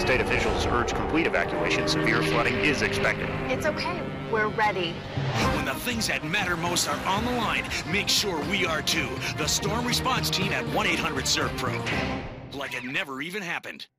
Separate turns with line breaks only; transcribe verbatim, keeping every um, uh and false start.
State officials urge complete evacuation. Severe flooding is expected.
It's okay. We're ready.
When the things that matter most are on the line, make sure we are too. The Storm Response Team at one eight hundred serve pro. Like it never even happened.